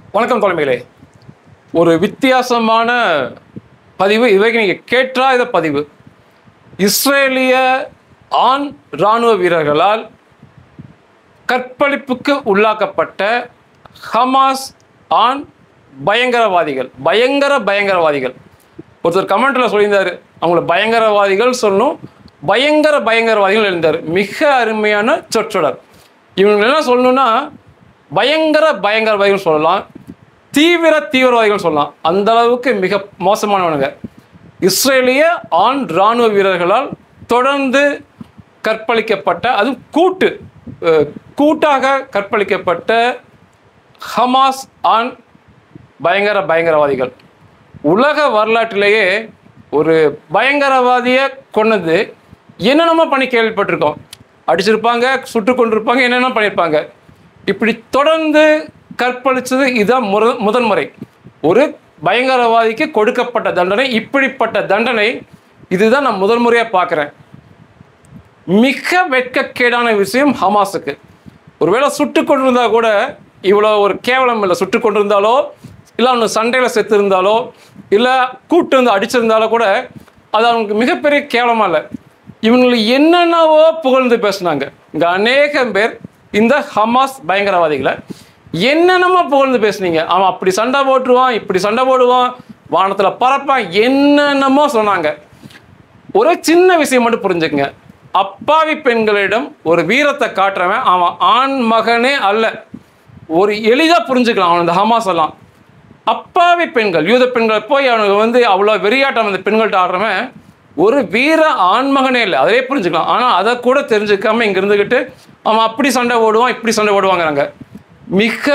வணக்கம் தலைமையிலே. ஒரு வித்தியாசமான பதிவு, இதுவரைக்கும் நீங்கள் கேட்காத பதிவு. இஸ்ரேலிய ஆண் இராணுவ வீரர்களால் கற்பழிப்புக்கு உள்ளாக்கப்பட்ட ஹமாஸ் ஆண் பயங்கரவாதிகள். ஒருத்தர் கமெண்ட்டில் சொல்லியிருந்தார், அவங்கள பயங்கரவாதிகள் சொல்லணும், பயங்கரவாதிகள் எழுந்தார். மிக அருமையான சொற்றொடர். இவங்க என்ன சொல்லணும்னா, பயங்கரவாதிகள் சொல்லலாம், தீவிரவாதிகள் சொல்லலாம். அந்த அளவுக்கு மிக மோசமானவனுங்க. இஸ்ரேலிய ஆண் இராணுவ வீரர்களால் தொடர்ந்து கற்பழிக்கப்பட்ட, அது கூட்டாக கற்பழிக்கப்பட்ட ஹமாஸ் ஆண் பயங்கரவாதிகள். உலக வரலாற்றிலேயே ஒரு பயங்கரவாதியை கொண்டது என்னென்னமோ பண்ணி கேள்விப்பட்டிருக்கோம். அடிச்சிருப்பாங்க, சுட்டு கொண்டிருப்பாங்க, என்னென்ன பண்ணியிருப்பாங்க. இப்படி தொடர்ந்து கற்பழிச்சது இதுதான் முதன்முறை. ஒரு பயங்கரவாதிக்கு கொடுக்கப்பட்ட தண்டனை, இப்படிப்பட்ட தண்டனை இதுதான் நான் முதல் முறையாக பார்க்குறேன். மிக வெட்கக்கேடான விஷயம் ஹமாஸுக்கு. ஒருவேளை சுட்டு கொண்டிருந்தா கூட இவ்வளோ ஒரு கேவலம் இல்லை. சுட்டு கொண்டிருந்தாலோ, இல்லை அவனுக்கு சண்டையில் செத்து இருந்தாலோ, இல்லை கூட்டு வந்து அடிச்சிருந்தாலோ கூட அது அவனுக்கு மிகப்பெரிய கேவலமாக இல்லை. இவங்களுக்கு என்னென்னவோ புகழ்ந்து பேசினாங்க. இங்கே அநேகம் பேர் இந்த ஹமாஸ் பயங்கரவாதிகளை என்னென்னமோ புகழ்ந்து பேசுனீங்க. அவன் அப்படி சண்டை போட்டுருவான், இப்படி சண்டை போடுவான், வானத்தில் பறப்பான், என்னென்னமோ சொன்னாங்க. ஒரு சின்ன விஷயம் மட்டும் புரிஞ்சுக்குங்க. அப்பாவி பெண்களிடம் ஒரு வீரத்தை காட்டுறவன் அவன் ஆண் மகனே அல்ல. ஒரு எளிதாக புரிஞ்சுக்கலாம் அவன். இந்த ஹமாஸ் எல்லாம் அப்பாவி பெண்கள், யூத பெண்களை போய் அவனுக்கு அவ்வளோ வெறியாட்டம் அந்த பெண்கள்கிட்ட ஆடுறவன் ஒரு வீர ஆண்மகனே இல்லை. அதே புரிஞ்சுக்கலாம். ஆனால் அதை கூட தெரிஞ்சுக்காம இங்கே இருந்துக்கிட்டு அவன் அப்படி சண்டை ஓடுவான், இப்படி சண்டை ஓடுவாங்கிறாங்க. மிக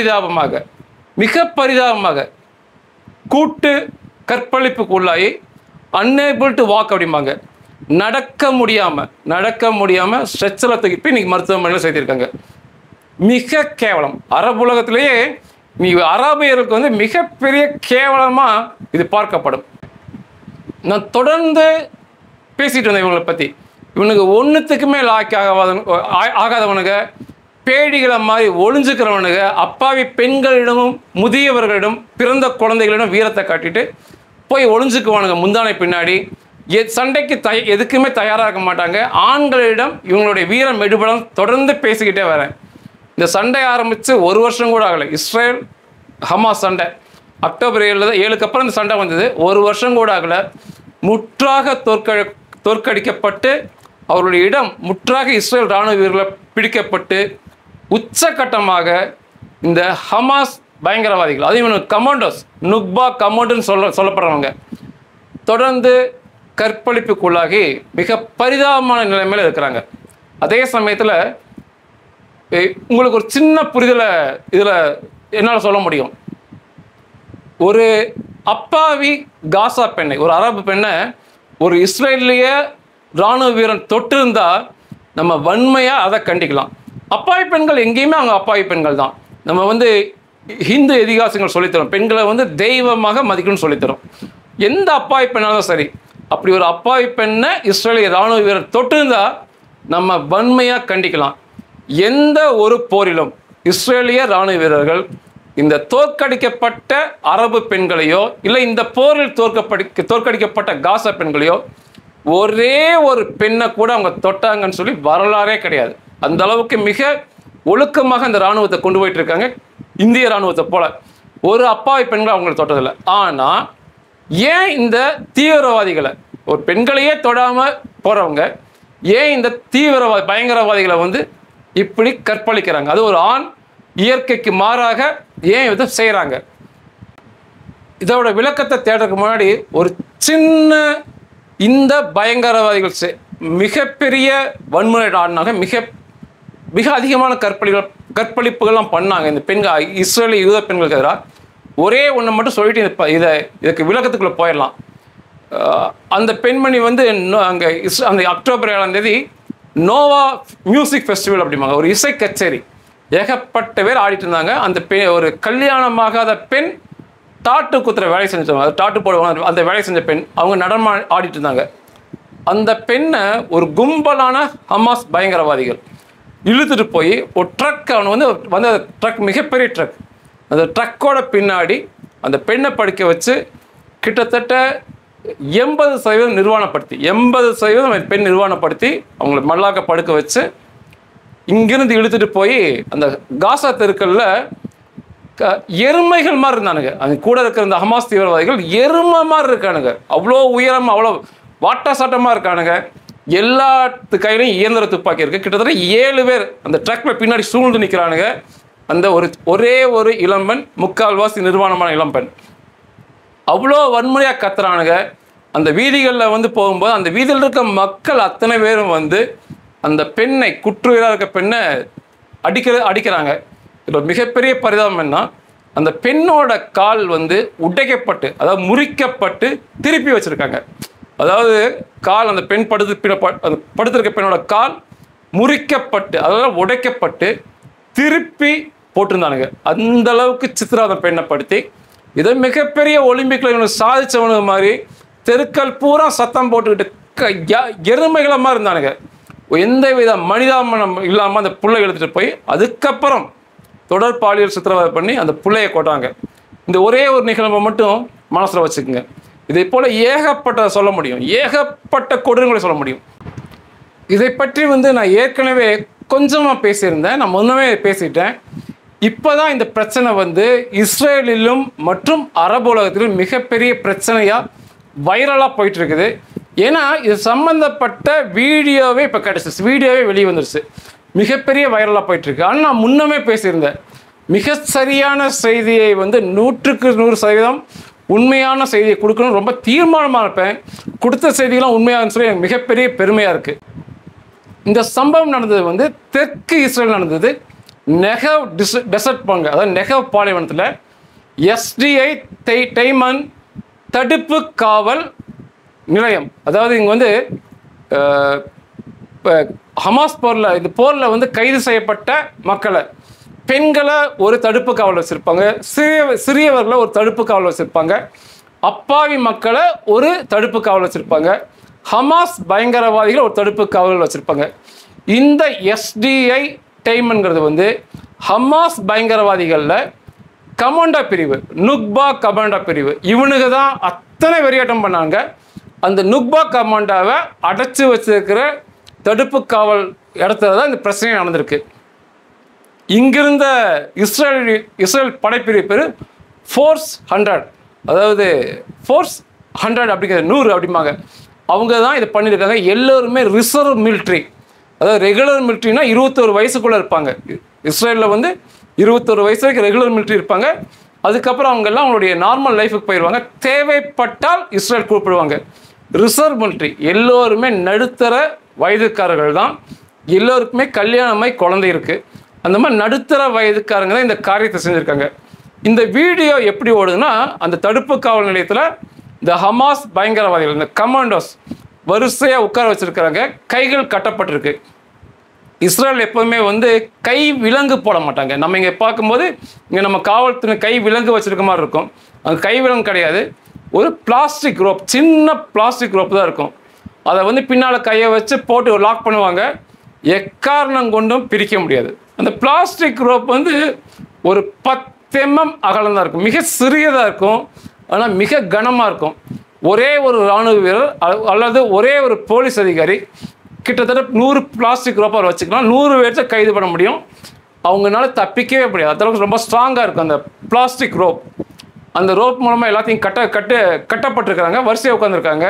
பரிதாபமாக கூட்டு கற்பழிப்புக்கு உள்ளாகி அன்னேபிள் டு வாக் அப்படிம்பாங்க. நடக்க முடியாமல் ஸ்ட்ரெச்சரில் தூக்கி போய் இன்றைக்கி மருத்துவமனையில் சேர்த்திருக்காங்க. மிக கேவலம். அரபு உலகத்திலேயே அரபியருக்கு மிகப்பெரிய கேவலமாக இது பார்க்கப்படும். நான் தொடர்ந்து பேசிகிட்டு இருந்தேன் இவங்களை பற்றி. இவனுக்கு ஒன்றுத்துக்குமே ஆகாதவனுங்க, பேடிகளை மாதிரி ஒளிஞ்சுக்கிறவனுங்க, அப்பாவி பெண்களிடமும் முதியவர்களிடம் பிறந்த குழந்தைகளிடம் வீரத்தை காட்டிட்டு போய் ஒளிஞ்சுக்குவானுங்க முந்தானை பின்னாடி. சண்டைக்கு எதுக்குமே தயாராக இருக்க மாட்டாங்க. ஆண்களிடம் இவங்களுடைய வீரம் எடுபடம் தொடர்ந்து பேசிக்கிட்டே வரேன். இந்த சண்டை ஆரம்பித்து ஒரு வருஷம் கூட ஆகலை. இஸ்ரேல் ஹமாஸ் சண்டை அக்டோபர் 7க்கு அப்புறம் இந்த சண்டை வந்தது. ஒரு வருஷம் கூட ஆகலை. முற்றாக தோற்கடிக்கப்பட்டு அவருடைய இடம் முற்றாக இஸ்ரேல் இராணுவ வீரர்களை பிடிக்கப்பட்டு உச்சகட்டமாக இந்த ஹமாஸ் பயங்கரவாதிகள், அது இவனு கமாண்டோஸ், நுக்பா கமாண்டோன்னு சொல்லப்படுறவங்க தொடர்ந்து கற்பழிப்புக்குள்ளாகி மிக பரிதாபமான நிலைமையில் இருக்கிறாங்க. அதே சமயத்தில் உங்களுக்கு ஒரு சின்ன புரிதலை இதில் என்னால் சொல்ல முடியும். ஒரு அப்பாவி காசா பெண்ணை, ஒரு அரபு பெண்ணை ஒரு இஸ்ரேலிய இராணுவ வீரன் தொட்டு இருந்தால் நம்ம வன்மையாக அதை கண்டிக்கலாம். அப்பாவி பெண்கள் எங்கேயுமே அவங்க அப்பாவி பெண்கள் தான். நம்ம ஹிந்து இதிகாசங்கள் சொல்லித்தரோம், பெண்களை தெய்வமாக மதிக்கணும்னு சொல்லித்தரோம். எந்த அப்பாவி பெண்ணாலும் சரி, அப்படி ஒரு அப்பாவி பெண்ணை இஸ்ரேலிய இராணுவ வீரர் தொட்டு இருந்தால் நம்ம வன்மையாக கண்டிக்கலாம். எந்த ஒரு போரிலும் இஸ்ரேலிய இராணுவ வீரர்கள் இந்த தோற்கடிக்கப்பட்ட அரபு பெண்களையோ, இல்லை இந்த போரில் தோற்கடிக்கப்பட்ட காசா பெண்களையோ ஒரே ஒரு பெண்ணை கூட அவங்க தொட்டாங்கன்னு சொல்லி வரலாறே கிடையாது. அந்த அளவுக்கு மிக ஒழுக்கமாக இந்த இராணுவத்தை கொண்டு போயிட்டு இருக்காங்க. இந்திய இராணுவத்தை போல ஒரு அப்பாவி பெண்களை அவங்களை தொட்டதில்லை. ஆனால் ஏன் இந்த தீவிரவாதிகளை, ஒரு பெண்களையே தொடாமல் போகிறவங்க ஏன் இந்த பயங்கரவாதிகளை இப்படி கற்பழிக்கிறாங்க? அது ஒரு ஆண் இயற்கைக்கு மாறாக ஏன் இதை செய்கிறாங்க? இதோட விளக்கத்தை தேடுறதுக்கு முன்னாடி ஒரு சின்ன, இந்த பயங்கரவாதிகள் மிகப்பெரிய வன்முறை ஆடினாங்க, மிக அதிகமான கற்பழிப்புகள்லாம் பண்ணாங்க இந்த பெண்கள், இஸ்ரேலிய யூத பெண்களுக்கு எதிராக. ஒரே ஒன்று மட்டும் சொல்லிட்டு இதுக்கு விளக்கத்துக்குள்ளே போயிடலாம். அந்த பெண்மணி அங்கே அந்த அக்டோபர் 7ஆம் தேதி நோவா மியூசிக் ஃபெஸ்டிவல் அப்படிம்பாங்க, ஒரு இசை கச்சேரி, ஏகப்பட்ட பேர் ஆடிட்டு இருந்தாங்க. அந்த ஒரு கல்யாணமாகாத பெண் டாட்டு குத்துற வேலை செஞ்சாங்க, டாட்டு போடுவாங்க, அந்த வேலை செஞ்ச பெண் அவங்க நடனம் ஆடிட்டு இருந்தாங்க. அந்த பெண்ணை ஒரு கும்பலான ஹமாஸ் பயங்கரவாதிகள் இழுத்துட்டு போய் ஒரு ட்ரக், அவனை ட்ரக் மிகப்பெரிய ட்ரக் அந்த ட்ரக்கோட பின்னாடி அந்த பெண்ணை படுக்க வச்சு கிட்டத்தட்ட 80% நிர்வாணப்படுத்தி 80% பெண் நிர்வாணப்படுத்தி அவங்கள மல்லாக்க படுக்க வச்சு இங்கிருந்து இழுத்துட்டு போய் அந்த காசா தெருக்களில் எருமைகள் மாதிரி இருந்தானுங்க. அது கூட இருக்கிற இந்த ஹமாஸ் தீவிரவாதிகள் எருமை மாதிரி இருக்கானுங்க. அவ்வளோ உயரம், அவ்வளோ வாட்டா சாட்டமாக இருக்கானுங்க. எல்லாத்து கையிலையும் இயந்திர துப்பாக்கி இருக்குது. கிட்டத்தட்ட 7 பேர் அந்த ட்ரக்கில் பின்னாடி சூழ்ந்து நிற்கிறானுங்க. அந்த ஒரே ஒரு இளம்பெண், முக்கால்வாசி நிர்வாணமான இளம்பெண், அவ்வளோ வன்முறையாக கத்துறானுங்க. அந்த வீதிகளில் வந்து போகும்போது அந்த வீதியில் இருக்க மக்கள் அத்தனை பேரும் வந்து அந்த பெண்ணை, குற்றுயிராக இருக்க பெண்ணை அடிக்கிறாங்க. இதில் மிகப்பெரிய பரிதாபம் என்ன, அந்த பெண்ணோட கால் வந்து உடைக்கப்பட்டு, அதாவது முறிக்கப்பட்டு திருப்பி வச்சுருக்காங்க. அதாவது கால், அந்த பெண் படுத்திருக்க பெண்ணோட கால் முறிக்கப்பட்டு, அதாவது உடைக்கப்பட்டு திருப்பி போட்டிருந்தானுங்க. அந்த அளவுக்கு சித்திராத பெண்ணை படுத்தி இதை மிகப்பெரிய ஒலிம்பிக்கில் இவனுக்கு சாதிச்சவனு மாதிரி தெருக்கள் பூரா சத்தம் போட்டுக்கிட்டு எருமைகளை மாதிரி இருந்தானுங்க. எந்த வித மனிதாமனம் இல்லாமல் அந்த புள்ளை எடுத்துகிட்டு போய் அதுக்கப்புறம் தொடர் பாலியல் சித்திரவதை பண்ணி அந்த புள்ளையை கொட்டாங்க. இந்த ஒரே ஒரு நிகழ்வை மட்டும் மனசில் வச்சுக்கோங்க. இதை போல் ஏகப்பட்ட சொல்ல முடியும், ஏகப்பட்ட கொடுமைகளை சொல்ல முடியும். இதை பற்றி வந்து நான் ஏற்கனவே கொஞ்சமாக பேசியிருந்தேன், நான் முன்னமே பேசிட்டேன். இப்போ தான் இந்த பிரச்சனை வந்து இஸ்ரேலிலும் மற்றும் அரபு உலகத்திலும் மிகப்பெரிய பிரச்சனையாக வைரலாக போயிட்டுருக்குது. ஏன்னா இது சம்மந்தப்பட்ட வீடியோவே இப்போ கிடச்சிச்சு, வீடியோவே வெளியே வந்துருச்சு, மிகப்பெரிய வைரலாக போயிட்டுருக்கு. ஆனால் நான் முன்னமே பேசியிருந்தேன், மிக சரியான செய்தியை வந்து 100க்கு 100% உண்மையான செய்தியை கொடுக்கணும் ரொம்ப தீர்மானமாக இருப்பேன். கொடுத்த செய்திகள்லாம் உண்மையாகனு சொல்லி எனக்கு மிகப்பெரிய பெருமையாக இருக்குது. இந்த சம்பவம் நடந்தது வந்து தெற்கு இஸ்ரேல் நடந்தது. நெகவ் டெசர்ட் பங்கு, அதாவது நெகவ் பாலைவனத்தில் எஸ்டிஐ டெய்மன் தடுப்பு காவல் நிலையம். அதாவது இங்கே வந்து ஹமாஸ் போரில், இந்த போரில் வந்து கைது செய்யப்பட்ட மக்களை, பெண்களை ஒரு தடுப்பு காவல் வச்சுருப்பாங்க, சிறியவர்களை ஒரு தடுப்பு காவல் வச்சுருப்பாங்க, அப்பாவி மக்களை ஒரு தடுப்பு காவல் வச்சுருப்பாங்க, ஹமாஸ் பயங்கரவாதிகளை ஒரு தடுப்பு காவல் வச்சுருப்பாங்க. இந்த எஸ்டிஐ டைம்ங்கிறது வந்து ஹமாஸ் பயங்கரவாதிகளில் கமாண்டா பிரிவு, நுக்பா கமாண்டா பிரிவு, இவனுக்கு தான் அத்தனை வெறியாட்டம் பண்ணாங்க. அந்த நுக்பா கமாண்டாவை அடைச்சி வச்சிருக்கிற தடுப்பு காவல் இடத்துல தான் இந்த பிரச்சனை நடந்திருக்கு. இங்கிருந்த இஸ்ரேல் படைப்பிரிவு பேர் ஃபோர்ஸ் 100, அதாவது ஃபோர்ஸ் 100 அப்படிங்கிறது 100 அப்படிம்பாங்க. அவங்க தான் இதை பண்ணியிருக்காங்க. எல்லோருமே ரிசர்வ் மிலிட்ரி, அதாவது ரெகுலர் மிலிட்ரினா 21 வயசுக்குள்ளே இருப்பாங்க. இஸ்ரேலில் வந்து 21 வயசு வரைக்கும் ரெகுலர் மிலிட்ரி இருப்பாங்க. அதுக்கப்புறம் அவங்கெல்லாம் அவங்களுடைய நார்மல் லைஃபுக்கு போயிடுவாங்க. தேவைப்பட்டால் இஸ்ரேல் கூப்பிடுவாங்க. ரிசர்வ் மிலிட்ரி எல்லோருமே நடுத்தர வயதுக்காரர்கள் தான். எல்லோருக்குமே கல்யாணமாய் குழந்தை இருக்குது. அந்த மாதிரி நடுத்தர வயதுக்காரங்க தான் இந்த காரியத்தை செஞ்சுருக்காங்க. இந்த வீடியோ எப்படி ஓடுதுன்னா, அந்த தடுப்பு காவல் நிலையத்தில் இந்த ஹமாஸ் பயங்கரவாதிகள், இந்த கமாண்டோஸ் வரிசையாக உட்கார வச்சுருக்கிறாங்க. கைகள் கட்டப்பட்டிருக்கு. இஸ்ரேல் எப்போவுமே வந்து கை விலங்கு போட மாட்டாங்க. நம்ம இங்கே பார்க்கும்போது இங்கே நம்ம காவல்துறை கை விலங்கு வச்சுருக்க மாதிரி இருக்கும். அது கை விலங்கு கிடையாது, ஒரு பிளாஸ்டிக் ரோப், சின்ன பிளாஸ்டிக் ரோப் தான் இருக்கும். அதை வந்து பின்னால் கையை வச்சு போட்டு லாக் பண்ணுவாங்க. எக்காரணம் கொண்டும் பிரிக்க முடியாது. அந்த பிளாஸ்டிக் ரோப் வந்து ஒரு 10 mm அகலம் தான் இருக்கும். மிக சிறியதாக இருக்கும், ஆனால் மிக கனமாக இருக்கும். ஒரே ஒரு இராணுவ வீரர் அல்லது ஒரே ஒரு போலீஸ் அதிகாரி கிட்டத்தட்ட 100 பிளாஸ்டிக் ரோப்பை வச்சுக்கலாம். 100 பேர்த்த கைது பண்ண முடியும். அவங்களால தப்பிக்கவே முடியாது. அந்தளவுக்கு ரொம்ப ஸ்ட்ராங்காக இருக்கும் அந்த பிளாஸ்டிக் ரோப். அந்த ரோப் மூலமாக எல்லாத்தையும் கட்டப்பட்டிருக்கிறாங்க. வரிசையாக உட்காந்துருக்காங்க.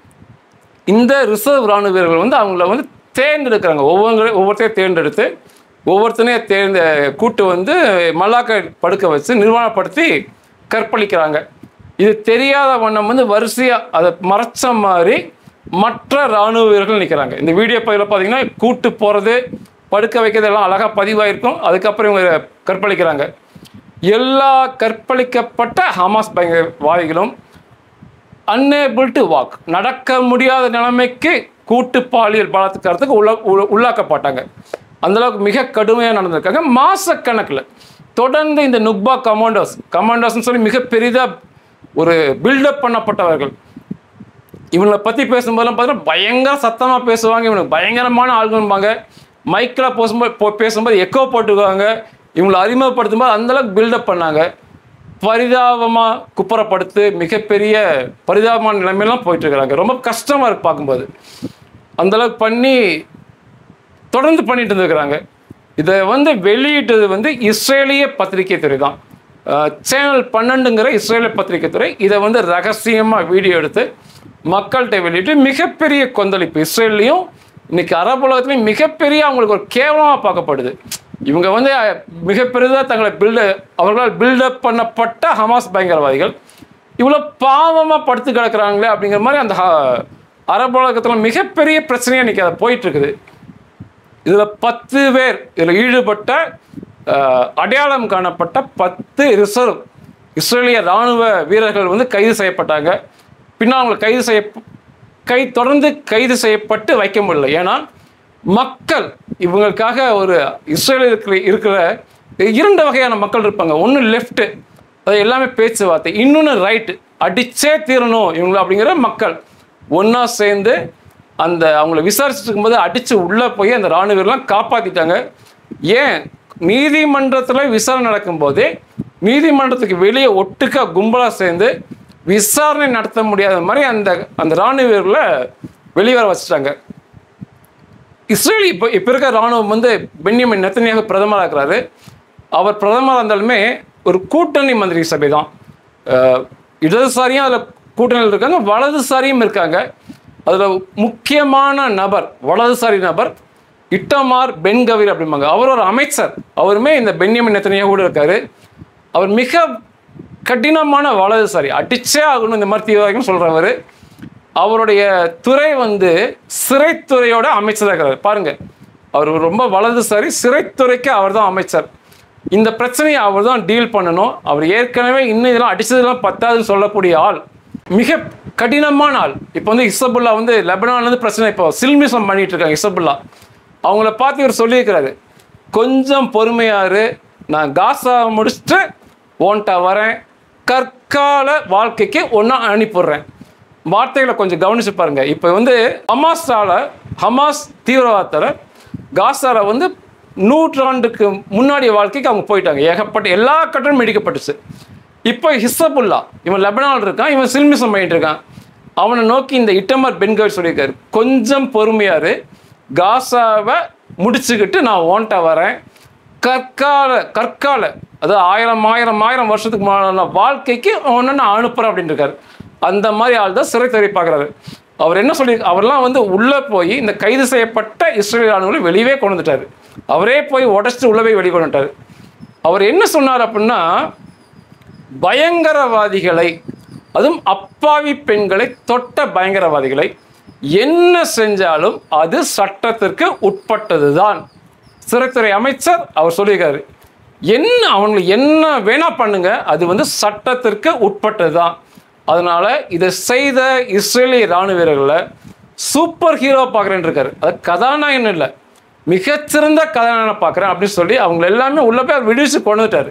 இந்த ரிசர்வ் இராணுவ வீரர்கள் வந்து அவங்கள வந்து தேர்ந்தெடுக்கிறாங்க. ஒவ்வொருத்தையும் தேர்ந்தெடுத்து ஒவ்வொருத்தனையும் கூட்டு வந்து மல்லாக்க படுக்க வச்சு நிர்வாணப்படுத்தி கற்பழிக்கிறாங்க. இது தெரியாத வண்ணம் வந்து வரிசையாக அதை மறைச்ச மாதிரி மற்ற இராணுவ வீரர்கள் நிற்கிறாங்க. இந்த வீடியோ பதிவில் பார்த்தீங்கன்னா கூட்டு போகிறது, படுக்க வைக்கிறது எல்லாம் அழகாக பதிவாயிருக்கும். அதுக்கப்புறம் இவங்க கற்பழிக்கிறாங்க. எல்லா கற்பழிக்கப்பட்ட ஹமாஸ் பயங்கரவாதிகளும் அன்னேபிள் டு வாக், நடக்க முடியாத நிலைமைக்கு கூட்டு பாலியல் பலாத்காரத்துக்கு உள்ளாக்கப்பட்டாங்க. அந்தளவுக்கு மிக கடுமையாக நடந்திருக்காங்க. மாசக்கணக்கில் தொடர்ந்து இந்த நுக்பா கமாண்டோஸ்ன்னு சொல்லி மிக பெரிதாக ஒரு பில்டப் பண்ணப்பட்டவர்கள். இவங்களை பற்றி பேசும்போதெல்லாம் பார்த்தீங்கன்னா பயங்கர சத்தமாக பேசுவாங்க. இவனுக்கு பயங்கரமான ஆள்கள்பாங்க. மைக்கில் பேசும்போது எக்கோ போட்டுக்குவாங்க. இவங்களை அறிமுகப்படுத்தும் போது அந்தளவுக்கு பில்டப் பண்ணாங்க. பரிதாபமாக குப்புறப்படுத்து மிகப்பெரிய பரிதாபமான நிலைமையெல்லாம் போயிட்டுருக்கிறாங்க. ரொம்ப கஷ்டமாக இருக்குது பார்க்கும்போது. அந்தளவுக்கு பண்ணி தொடர்ந்து பண்ணிட்டு இருந்துருக்கிறாங்க. இதை வெளியிட்டது இஸ்ரேலிய பத்திரிகை துறை தான். சேனல் 12ங்கிற இஸ்ரேலிய பத்திரிகை துறை இதை ரகசியமாக வீடியோ எடுத்து மக்கள்கிட்ட வெளியிட்டு மிகப்பெரிய கொந்தளிப்பு. இஸ்ரேல்லையும் இன்னைக்கு அரபு உலகத்துலையும் மிகப்பெரிய அவங்களுக்கு ஒரு கேவலமாக பார்க்கப்படுது. இவங்க மிக பெரிதாக அவர்களால் பில்டப் பண்ணப்பட்ட ஹமாஸ் பயங்கரவாதிகள் இவ்வளோ பாவமாக படுத்து கிடக்கிறாங்களே அப்படிங்கிற மாதிரி அந்த அரபு உலகத்தில் மிகப்பெரிய பிரச்சனையாக இன்றைக்கி அதை போயிட்டுருக்குது. இதில் 10 பேர் இதில் ஈடுபட்ட அடையாளம் காணப்பட்ட 10 ரிசர்வ் இஸ்ரேலிய இராணுவ வீரர்கள் கைது செய்யப்பட்டாங்க. பின்னால் அவங்களை தொடர்ந்து கைது செய்யப்பட்டு வைக்க முடியல. ஏன்னா மக்கள் இவங்களுக்காக ஒரு இஸ்ரேலில் இருக்கிற 2 வகையான மக்கள் இருப்பாங்க. ஒன்று லெஃப்ட்டு, அது எல்லாமே பேச்சுவார்த்தை. இன்னொன்று ரைட்டு, அடிச்சே தீரணும் இவங்க அப்படிங்கிற மக்கள் ஒன்றா சேர்ந்து அவங்கள விசாரிச்சுட்டு இருக்கும்போது அடித்து உள்ளே போய் அந்த இராணுவ வீரர்லாம் காப்பாற்றிட்டாங்க. ஏன் நீதிமன்றத்தில் விசாரணை நடக்கும்போதே நீதிமன்றத்துக்கு வெளியே ஒட்டுக்க கும்பலாக சேர்ந்து விசாரணை நடத்த முடியாத மாதிரி அந்த இராணுவ வீரர்களை வெளிவர வச்சுட்டாங்க. இஸ்ரேல் இப்போ இருக்க இராணுவம் பென்யமின் நெத்தன்யாகு பிரதமராக இருக்கிறாரு. அவர் பிரதமராக இருந்தாலுமே ஒரு கூட்டணி மந்திரி சபை தான். இடதுசாரியும் அதில் கூட்டணியில் இருக்காங்க, வலதுசாரியும் இருக்காங்க. அதில் முக்கியமான நபர் வலதுசாரி நபர் இட்டமார் பென் கவீர் அப்படிம்பாங்க. அவர் ஒரு அமைச்சர். அவருமே இந்த பென்யமின் நெத்தன்யாகு கூட இருக்கார். அவர் மிக கடினமான வலதுசாரி, அடிச்சே ஆகணும் இந்த மாதிரி தீவிரவாதிகள் சொல்கிறவர். அவருடைய துறை சிறைத்துறையோட அமைச்சராக இருக்கிறார். பாருங்கள், அவர் ரொம்ப வலதுசாரி, சிறைத்துறைக்கு அவர் தான் அமைச்சர். இந்த பிரச்சனையை அவர் தான் டீல் பண்ணணும். அவர் ஏற்கனவே இன்னும் இதெல்லாம் அடித்ததெல்லாம் பத்தாதுன்னு சொல்லக்கூடிய ஆள், மிக கடினமான ஆள். இப்போ ஹிஸ்புல்லா லெபனான்லேருந்து பிரச்சனை இப்போ சில்மிசம் பண்ணிட்டு இருக்காங்க. ஹிஸ்புல்லா அவங்கள பார்த்து இவர் சொல்லியிருக்கிறாரு, கொஞ்சம் பொறுமையாரு, நான் காசா முடிச்சுட்டு ஓன்ட்ட வரேன், கற்கால வாழ்க்கைக்கு ஒன்றா அனுப்பிடுறேன். வார்த்தைகளை கொஞ்சம் கவனிச்சு பாருங்க. இப்போ ஹமாஸ் தீவிரவாதத்தால் காசாவில் நூற்றாண்டுக்கு முன்னாடி வாழ்க்கைக்கு அவங்க போயிட்டாங்க. ஏகப்பட்ட எல்லா கட்டமும் இடிக்கப்பட்டுச்சு. இப்போ ஹிஸ்புல்லா இவன் லெபனான் இருக்கான், இவன் சில்மிசம் பண்ணிட்டு இருக்கான். அவனை நோக்கி இந்த இட்டமார் பென் கவீர் சொல்லியிருக்காரு, கொஞ்சம் பொறுமையாரு, காசாவை முடிச்சுக்கிட்டு நான் ஓன்ட்ட வரேன், கற்கால அதாவது ஆயிரம் வருஷத்துக்கு முன்னாடி வாழ்க்கைக்கு ஒன்று நான் அனுப்புகிறேன் அப்படின்னு இருக்காரு. அந்த மாதிரி ஆள் தான் சிறைத்துறை பார்க்குறாரு. அவர் என்ன சொல்லி அவர்லாம் உள்ளே போய் இந்த கைது செய்யப்பட்ட இஸ்ரேல் ராணுவங்களை வெளியே கொண்டு வந்துட்டார். அவரே போய் உடச்சிட்டு உள்ளே போய் வெளியே கொண்டு வந்துட்டார். அவர் என்ன சொன்னார் அப்படின்னா, பயங்கரவாதிகளை, அதுவும் அப்பாவி பெண்களை தொட்ட பயங்கரவாதிகளை என்ன செஞ்சாலும் அது சட்டத்திற்கு உட்பட்டது தான். சிறைத்துறை அமைச்சர் அவர் சொல்லியிருக்காரு, அவங்களுக்கு என்ன வேணா பண்ணுங்க, அது சட்டத்திற்கு உட்பட்டது தான். அதனால இதை செய்த இஸ்ரேலிய இராணுவ வீரர்களை சூப்பர் ஹீரோ பார்க்குறேன்னு இருக்காரு. அது கதாநாயகன் இல்லை, மிகச்சிறந்த கதாநாயகனை பார்க்குறேன் அப்படின்னு சொல்லி அவங்க எல்லாமே உள்ள போய் விடுவிச்சு கொண்டு வந்துட்டார்.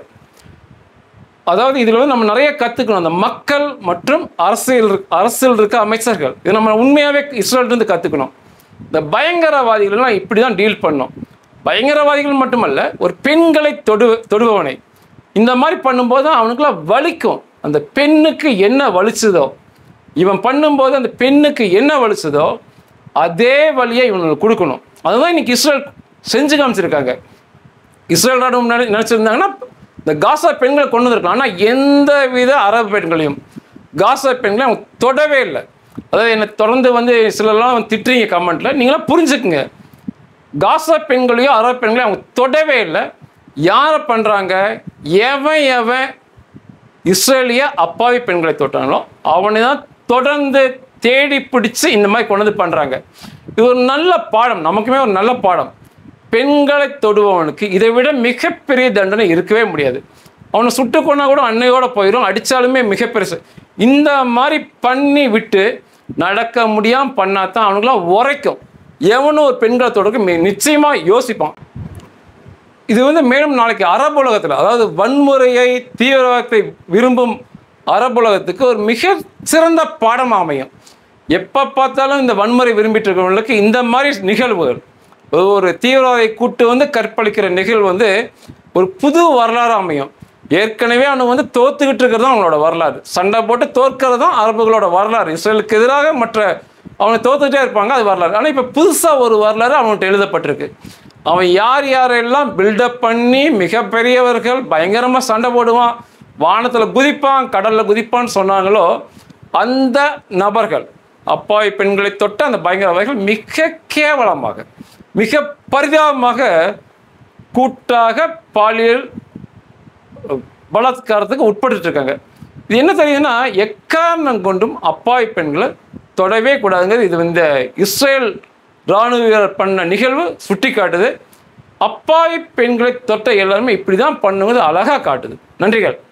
அதாவது இதில் நம்ம நிறைய கற்றுக்கணும். அந்த மக்கள் மற்றும் அரசியல் இருக்க அமைச்சர்கள் இது நம்ம உண்மையாகவே இஸ்ரேலிருந்து கற்றுக்கணும். இந்த பயங்கரவாதிகள்லாம் இப்படி தான் டீல் பண்ணணும். பயங்கரவாதிகள் மட்டுமல்ல, ஒரு பெண்களை தொடுபவனை இந்த மாதிரி பண்ணும்போது தான் அவனுக்குலாம் வலிக்கும். அந்த பெண்ணுக்கு என்ன வலிச்சதோ, இவன் பண்ணும்போது அந்த பெண்ணுக்கு என்ன வலிச்சதோ அதே வழியை இவனுக்கு கொடுக்கணும். அதுதான் இன்னைக்கு இஸ்ரேல் செஞ்சு காமிச்சிருக்காங்க. இஸ்ரேல் ராணுவம் நினச்சிருந்தாங்கன்னா இந்த காசா பெண்களை கொண்டு வந்திருக்கலாம். ஆனால் எந்த வித அரபு பெண்களையும் காசா பெண்களையும் அவங்க தொடவே இல்லை. அதாவது என்னை தொடர்ந்து சிலர்லாம் திட்டுறீங்க கமெண்ட்டில், நீங்களாம் புரிஞ்சுக்குங்க. காசா பெண்களையோ அரபு பெண்களையும் அவங்க தொடவே இல்லை. யாரை பண்ணுறாங்க, எவன் இஸ்ரேலிய அப்பாவி பெண்களை தொட்டாங்களோ அவனை தான் தொடர்ந்து தேடி பிடிச்சி இந்த மாதிரி கொண்டு வந்து பண்ணுறாங்க. இது ஒரு நல்ல பாடம், நமக்குமே ஒரு நல்ல பாடம். பெண்களை தொடுபவனுக்கு இதை விட மிகப்பெரிய தண்டனை இருக்கவே முடியாது. அவனை சுட்டு கொண்டா கூட அன்னையோட போயிடும், அடித்தாலுமே மிகப்பெருசு. இந்த மாதிரி பண்ணி விட்டு நடக்க முடியாமல் பண்ணாதான் அவனுக்குலாம் உரைக்கும். எவனும் ஒரு பெண்களை தொடர்க்கு நிச்சயமாக யோசிப்பான். இது மேலும் நாளைக்கு அரபு உலகத்தில், அதாவது வன்முறையை தீவிரவாதத்தை விரும்பும் அரபு உலகத்துக்கு ஒரு மிக சிறந்த பாடம் அமையும். எப்போ பார்த்தாலும் இந்த வன்முறை விரும்பிட்டு இருக்கிறவங்களுக்கு இந்த மாதிரி நிகழ்வுகள், ஒரு தீவிரவாதியை கூட்டு வந்து கற்பழிக்கிற நிகழ்வு வந்து ஒரு புது வரலாறு அமையும். ஏற்கனவே அவனுக்கு வந்து தோத்துக்கிட்டு இருக்கிறது தான் அவங்களோட வரலாறு. சண்டை போட்டு தோற்கிறது தான் அரபுகளோட வரலாறு. இஸ்ரேலுக்கு எதிராக மற்ற அவனை தோத்துக்கிட்டே இருப்பாங்க, அது வரலாறு. ஆனால் இப்போ புதுசாக ஒரு வரலாறு அவன்கிட்ட எழுதப்பட்டிருக்கு. அவன் யார் யாரெல்லாம் பில்டப் பண்ணி மிகப்பெரியவர்கள் பயங்கரமாக சண்டை போடுவான், வானத்தில் குதிப்பான், கடலில் குதிப்பான்னு சொன்னாங்களோ அந்த நபர்கள், அப்பாவி பெண்களை தொட்ட அந்த பயங்கரவாதிகள் மிக கேவலமாக, மிக பரிதாபமாக கூட்டாக பாலியல் பலாத்காரத்துக்கு உட்பட்டு இருக்காங்க. இது என்ன தெரியுதுன்னா, எக்காரணம் கொண்டும் அப்பாவி பெண்களை தொடவே கூடாதுங்கிறது இது இந்த இஸ்ரேல் இராணுவ வீரர் பண்ண நிகழ்வு சுட்டி காட்டுது. அப்பாவி பெண்களை தொட்ட எல்லாருமே இப்படி தான் பண்ணுவது அழகாக காட்டுது. நன்றிகள்.